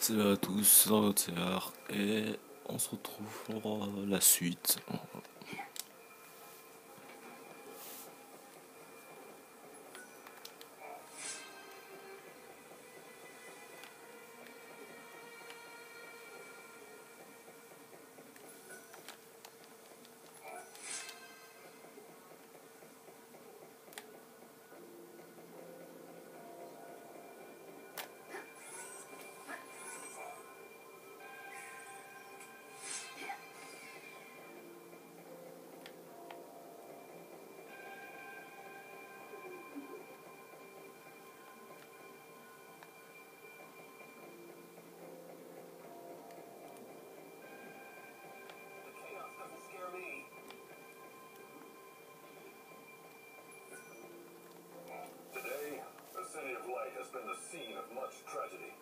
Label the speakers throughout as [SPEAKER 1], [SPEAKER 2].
[SPEAKER 1] Salut à tous, dans votre CR et on se retrouve pour la suite.
[SPEAKER 2] Has been the scene of much tragedy.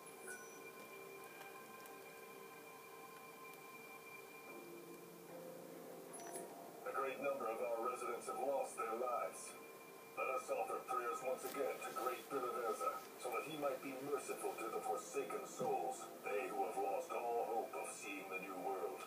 [SPEAKER 2] A great number of our residents have lost their lives. Let us offer prayers once again to Great Beliverza, so that he might be merciful to the forsaken souls, they who have lost all hope of seeing the new world.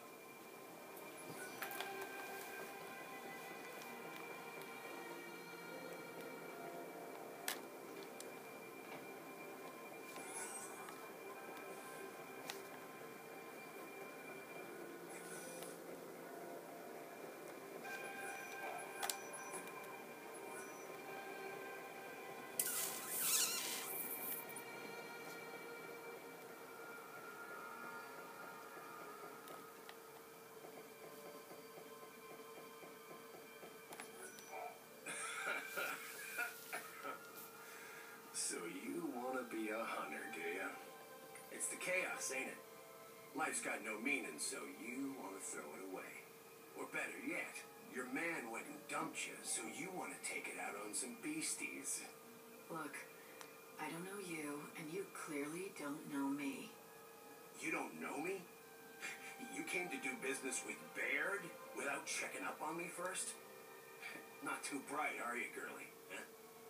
[SPEAKER 3] So you want to be a hunter, do ya? It's the chaos, ain't it? Life's got no meaning, so you want to throw it away. Or better yet, your man went and dumped you, so you want to take it out on some beasties.
[SPEAKER 4] Look, I don't know you, and you clearly don't know me.
[SPEAKER 3] You don't know me? You came to do business with Baird without checking up on me first? Not too bright, are you, girlie? Huh?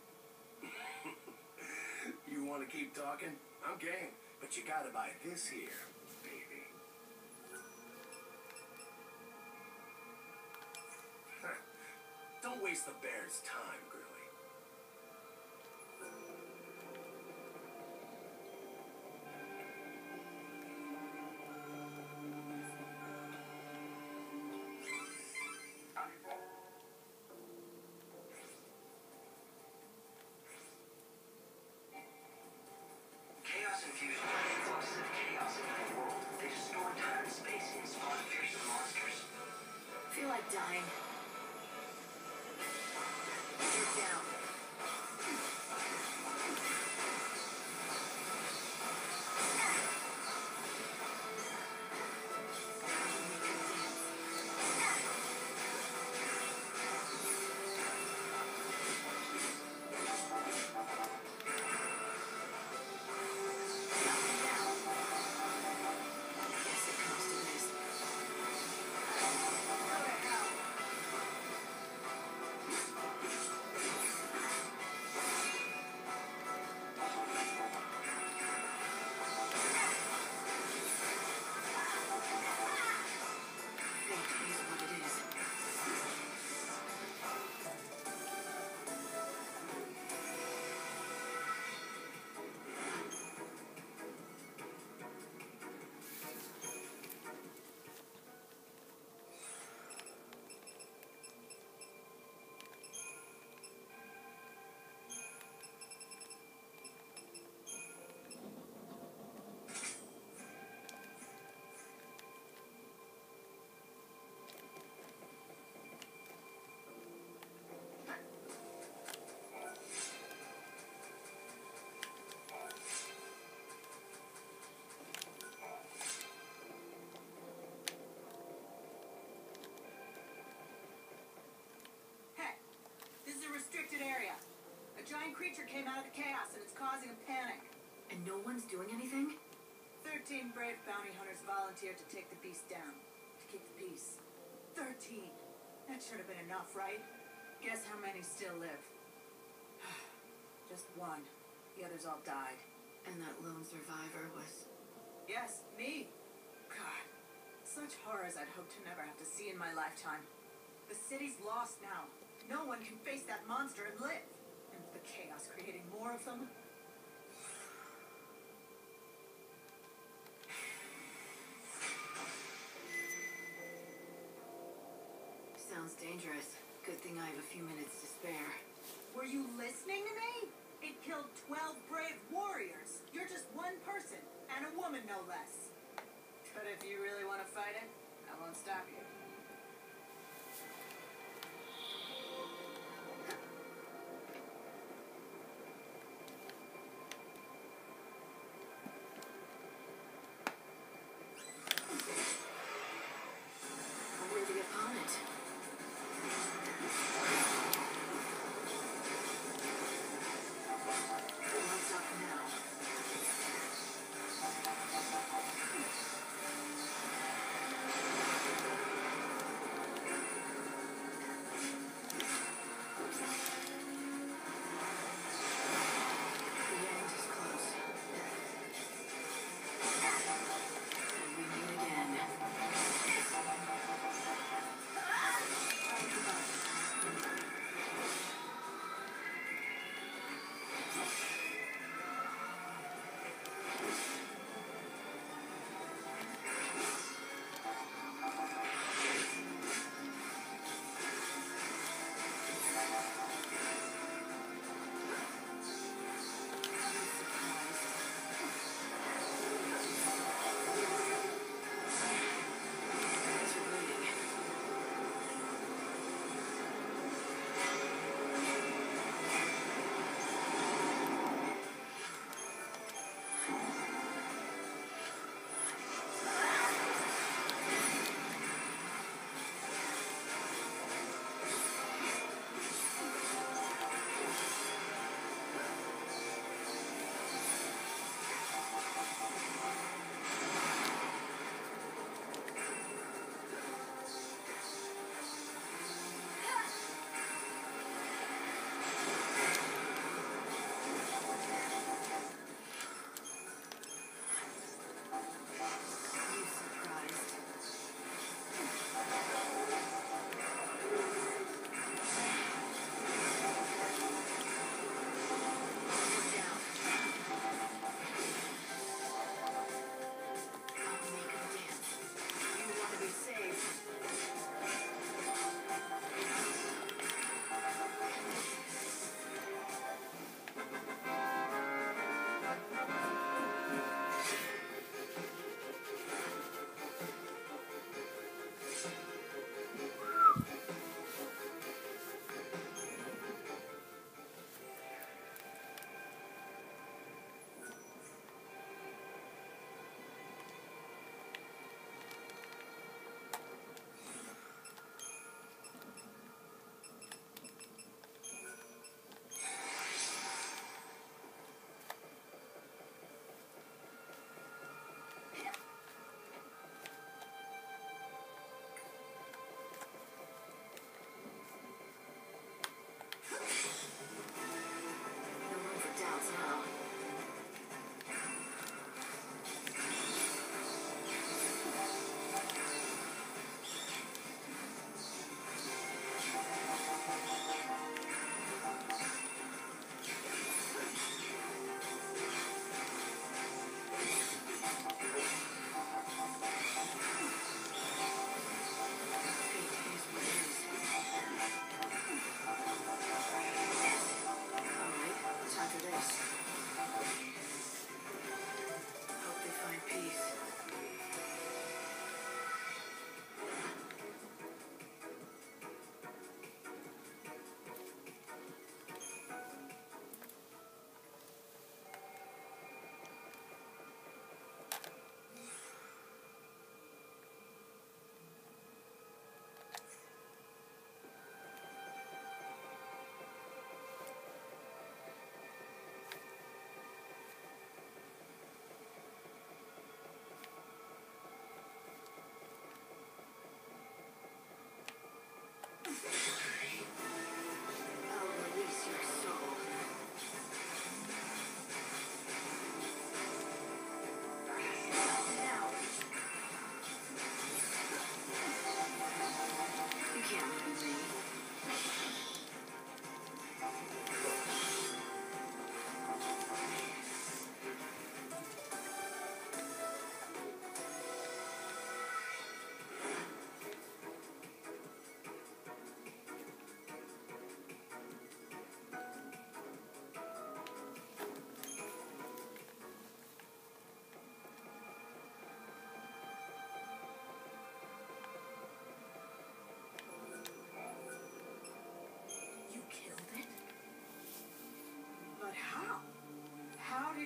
[SPEAKER 3] You want to keep talking? I'm game, but you gotta buy this here, baby. Don't waste the bear's time, girlie.
[SPEAKER 5] Infused by forces of chaos in the world. They distort time and space and spawn fearsome monsters.
[SPEAKER 4] Feel like dying. You're down.
[SPEAKER 6] Restricted area. A giant creature came out of the chaos and it's causing a panic.
[SPEAKER 4] And no one's doing anything?
[SPEAKER 6] 13 brave bounty hunters volunteered to take the beast down. To keep the peace. 13. That should have been enough, right? Guess how many still live? Just one. The others all died.
[SPEAKER 4] And that lone survivor was...
[SPEAKER 6] Yes, me. God, such horrors I'd hoped to never have to see in my lifetime. The city's lost now. No one can face that monster and live. And with the chaos creating more of them.
[SPEAKER 4] Sounds dangerous. Good thing I have a few minutes to spare.
[SPEAKER 6] Were you listening to me? It killed 12 brave warriors. You're just one person, and a woman no less. But if you really want to fight it, I won't stop you.
[SPEAKER 4] A worthy opponent. What's up now? The end is close. And we meet again. Thanks for waiting. Are you surprised? We're down. I'll make 'em dance. You want to be saved. No room for doubts now. Fate is what it is. Alright, time for this. Hope they find peace.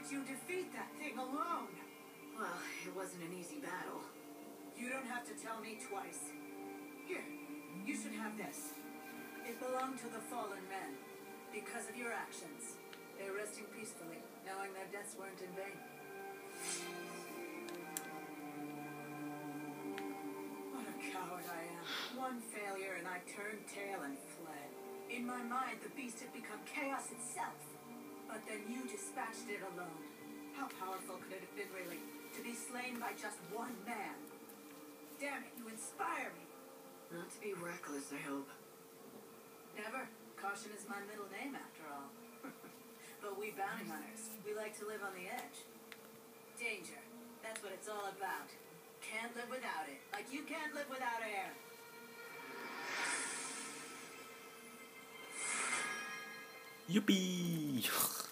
[SPEAKER 6] did you defeat that thing alone?
[SPEAKER 4] Well, it wasn't an easy battle.
[SPEAKER 6] You don't have to tell me twice. Here, you should have this. It belonged to the fallen men. Because of your actions, they're resting peacefully, knowing their deaths weren't in vain. What a coward I am. One failure and I turned tail and fled. In my mind, the beast had become chaos itself. But then you dispatched it alone. How powerful could it have been, really, to be slain by just one man? Damn it, you inspire me.
[SPEAKER 4] Not to be reckless, I hope.
[SPEAKER 6] Never. Caution is my middle name, after all. But we bounty hunters, we like to live on the edge. Danger. That's what it's all about. Can't live without it. Like you can't live without air.
[SPEAKER 1] Yippee!